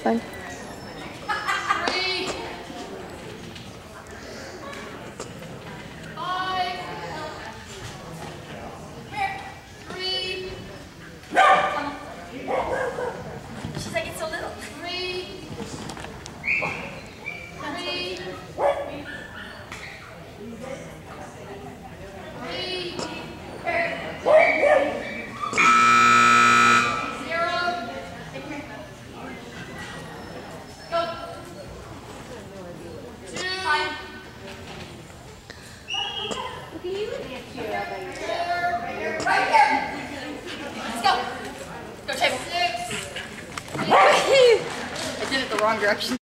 fine. She's like, it's so little. I did it the wrong direction.